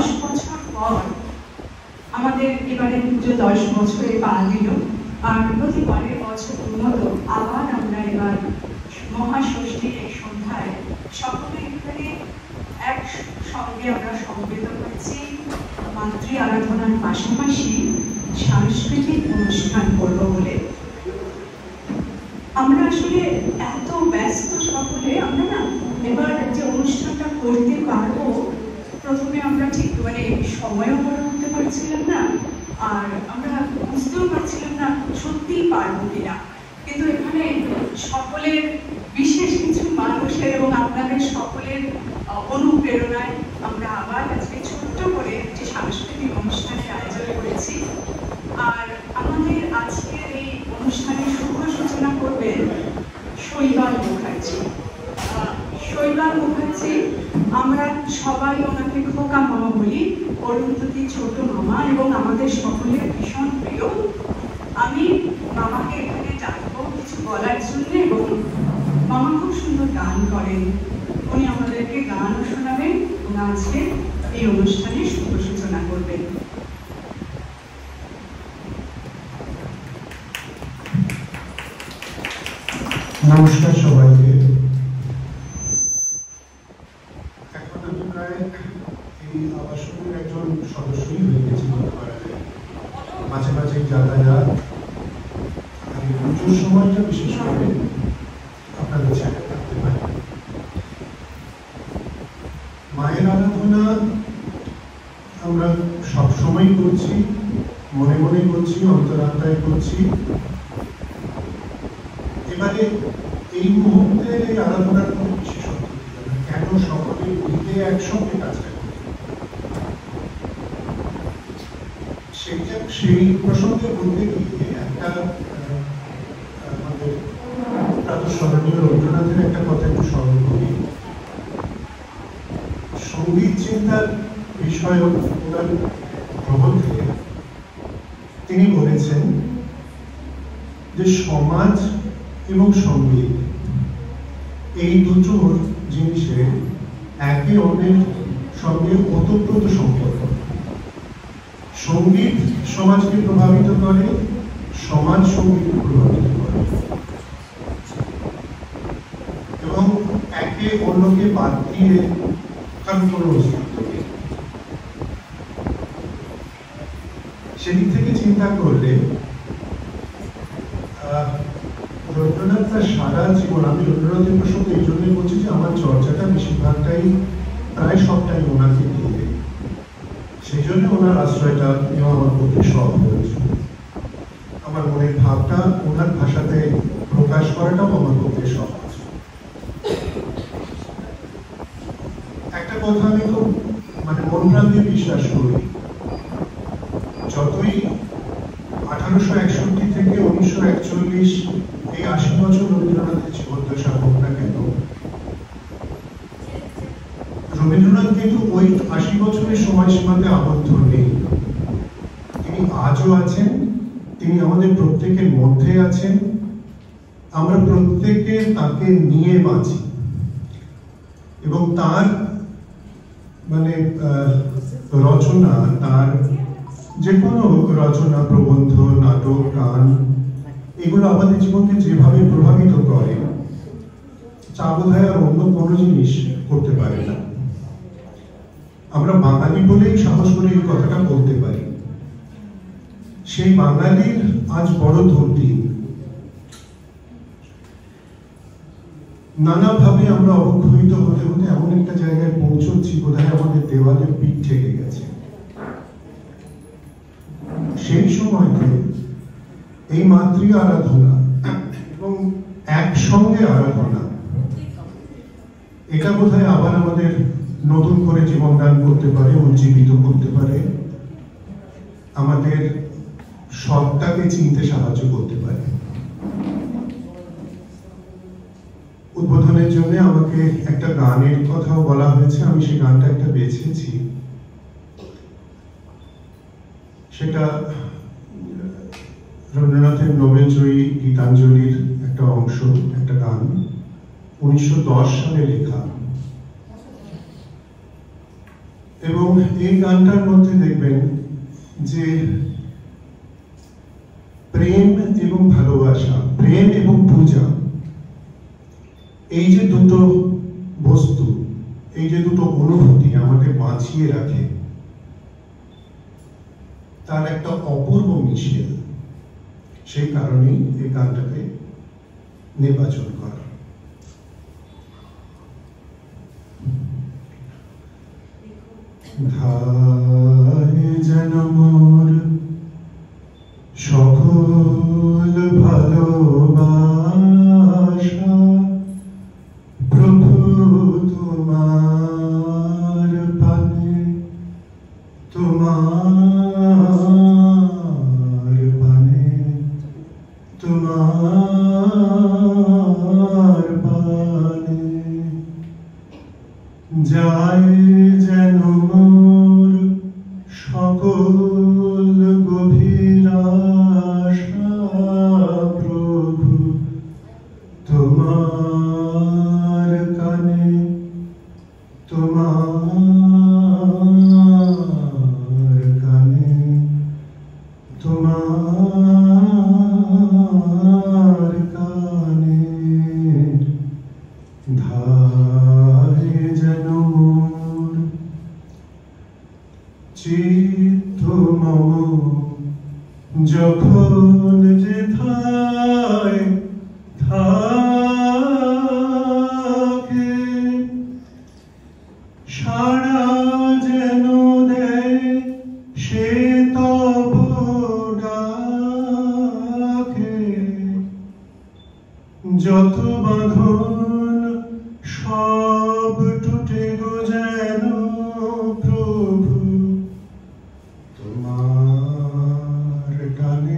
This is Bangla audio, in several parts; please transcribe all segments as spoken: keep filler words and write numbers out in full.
দশ বছর পর আমাদের এবারে পুজো দশ বছরে পা দিল, আর প্রতিবারের বছর মতো আবার আমরা এবার মহাষষ্ঠীর এই সন্ধ্যায় সকলে এখানে এক সঙ্গে আমরা সমবেত হয়েছি মাতৃ আরাধনার পাশাপাশি সাংস্কৃতিক অনুষ্ঠান করব বলে। আমরা আসলে এত ব্যস্ত সকলে, আমরা না এবার যে অনুষ্ঠানটা করতে পারবো প্রথমে আমরা ঠিক মানে সময়ও করে উঠতে পারছিলাম না, আর আমরা বুঝতেও পারছিলাম না সত্যিই পারবো কিনা। কিন্তু এখানে সকলের বিশেষ কিছু মানুষের এবং আপনাদের সকলের অনুপ্রেরণায় আমরা আবার আজকে ছোট্ট করে একটি সাংস্কৃতিক অনুষ্ঠানের আয়োজন করেছি। আর আমাদের আজকের এই অনুষ্ঠানের শুভ সূচনা করবেন শৈবাল মুখার্জি। শৈবাল মুখার্জি, আমরা সবাই ওনাকে খোকা মামা বলি, অরুন্ধতী ছোট মামা এবং আমাদের সকলের ভীষণ প্রিয়। আমি মামাকে এখানে ডাকবো কিছু বলার জন্য, এবং মামা খুব সুন্দর গান করেন, উনি আমাদেরকে গানও শোনাবেন এবং আজকে এই অনুষ্ঠানের শুভ সূচনা করবেন। নমস্কার সবাইকে। এখন আমি প্রায় এই আবাসনের একজন সদস্যই হয়ে গেছি বলতে পারা যায়। মাঝে মাঝে যাতায়াত, আর পুজোর সময়টা বিশেষ করে আপনাদের ছেড়ে থাকতে পারি। মায়ের আরাধনা আমরা সবসময় করছি, মনে মনে করছি, অন্তরাত্মায় করছি। এবারে এই মুহূর্তে এই আরাধনার কোনো বিশেষত্ব কেন সকলে মিলে একসঙ্গে কাজটা করি, সেইটা সেই প্রসঙ্গে বলতে গিয়ে একটা আমাদের প্রাতঃস্মরণীয় রবীন্দ্রনাথের একটা কথা একটু স্মরণ করি। সঙ্গীত চিন্তার বিষয়ক ওনার প্রবন্ধে তিনি বলেছেন যে সমাজ এবং সঙ্গীত এই দুটো জিনিসের একে অন্যের সঙ্গে ওতপ্রোত সম্পর্ক। সঙ্গীত সমাজকে প্রভাবিত করে, সমাজ সঙ্গীতকে প্রভাবিত করে, এবং একে অন্যকে বাদ দিয়ে কারণ কোনো অস্তিত্ব নেই। সেদিক থেকে চিন্তা করলে রবীন্দ্রনাথ তার সারা জীবন, আমি রবীন্দ্রনাথের প্রসঙ্গে এই জন্যই বলছি যে আমার চর্চাটা বেশিরভাগটাই প্রায় সবটাই ওনাকে দিয়ে, সেই জন্য ওনার আশ্রয়টা নেওয়া আমার পক্ষে সহজ হয়েছে। আমার মনের ভাবটা ওনার ভাষাতে প্রকাশ করাটাও আমার পক্ষে সহজ। একটা কথা আমি খুব মানে মন প্রাণ দিয়ে বিশ্বাস করি, যতই আঠারোশো একষট্টি থেকে উনিশশো একচল্লিশ এই আশি বছর রবীন্দ্রনাথের জীবদ্দশা হোক না কেন, রবীন্দ্রনাথ কিন্তু ওই আশি বছরের সময়সীমাতে আবদ্ধ নেই। তিনি আজও আছেন, তিনি আমাদের প্রত্যেকের মধ্যে আছেন। আমরা প্রত্যেকে তাকে নিয়ে বাঁচি, এবং তার মানে রচনা, তার যে কোনো রচনা, প্রবন্ধ, নাটক, গান, এগুলো আমাদের জীবনকে যেভাবে প্রভাবিত করে তা বোধহয় আর অন্য কোনো জিনিস করতে পারে না। আমরা বাঙালি বলেই সাহস করে এই কথাটা বলতে পারি। সেই বাঙালির আজ বড় দুর্দিন। নানাভাবে আমরা অবক্ষয়িত হতে হতে এমন একটা জায়গায় পৌঁছচ্ছি বোধহয় আমাদের দেওয়ালের পিঠ ঠেকে গেছে। সেই সময়তে এই মাতৃ আরাধনা এবং একসঙ্গে আরাধনা, এটা বোধহয় আবার আমাদের নতুন করে জীবনদান করতে পারে, উজ্জীবিত করতে পারে, আমাদের সত্তাকে চিনতে সাহায্য করতে পারে। উদ্বোধনের জন্য আমাকে একটা গানের কথাও বলা হয়েছে, আমি সেই গানটা একটা বেছেছি। সেটা রবীন্দ্রনাথের নোবেল জয়ী গীতাঞ্জলির একটা অংশ, একটা গান, উনিশশো দশ সালে লেখা। এবং এই গানটার মধ্যে দেখবেন যে প্রেম এবং ভালোবাসা, প্রেম এবং পূজা, এই যে দুটো বস্তু, এই যে দুটো অনুভূতি আমাদের বাঁচিয়ে রাখে, তার একটা অপূর্ব মিশেল। সেই কারণেই এই গানটাকে নির্বাচন করা। ধায় যেন মোর সকল ভালোবাসা প্রভু তোমার পানে, তোমার পানে, তোমার পানে যায় যেন মোর সকল গভীর আশা প্রভু তোমার কানে, তোমার কানে, তোমার কানে ধায় যেন মোর চিত্ত মম যখন যেথায় থাকে সারা যেন দেয় সে তব ডাকে, যত বাঁধন সব টুটে গো যেন প্রভু তোমার টানে,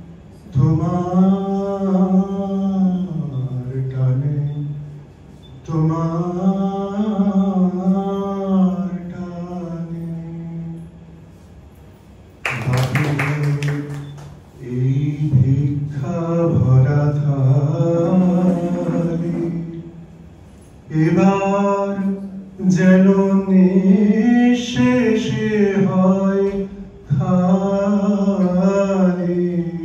তোমার টানে, তোমার টানে। এই ভিক্ষা ভরা থালি এবার যেন নিঃশেষে হয় খালি,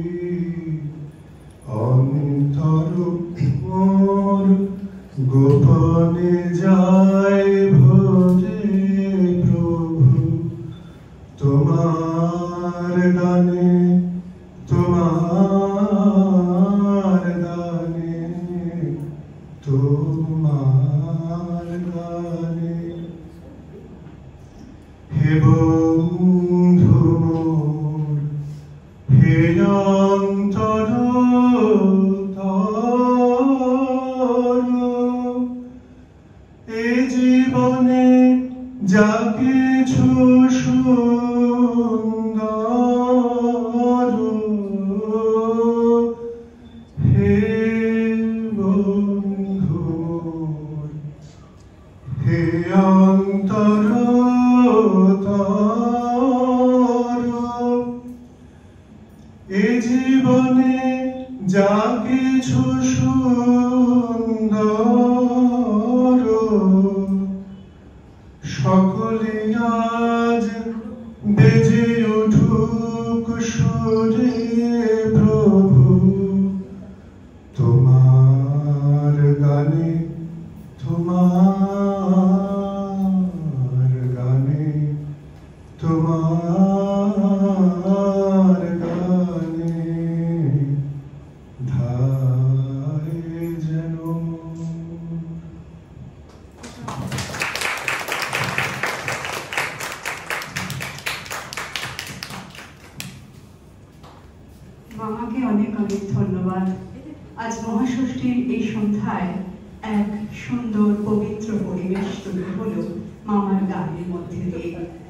অন্তর মোর গোপনে যায় ভরে প্রভু তোমার দানে, তোমার দানে, তোমার দানে। হে বন্ধু মোর, হে অন্তর তর, এ জীবনে যা কিছু সুন্দর, হে বন্ধু মোর, হে অন্তর তর, এ জীবনে যা কিছু সুন্দর সকলে আজ বেজে উঠুক সুরে প্রভু তোমার গানে, তোমার গানে, তোমার গানে ধায় যেন। মামাকে অনেক অনেক ধন্যবাদ। আজ মহাষষ্ঠীর এই সন্ধ্যায় এক সুন্দর পবিত্র পরিবেশ তৈরি হলো মামার গানের মধ্যে দিয়ে।